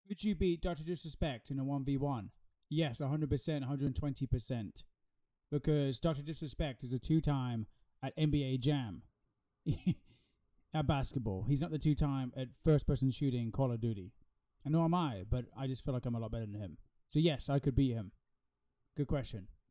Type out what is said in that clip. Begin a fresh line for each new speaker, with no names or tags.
Could you beat Dr. Disrespect in a 1v1? Yes, 100%, 120%. Because Dr. Disrespect is a two-time at NBA Jam at basketball. He's not the two-time at first-person shooting Call of Duty. And nor am I, but I just feel like I'm a lot better than him. So yes, I could beat him. Good question.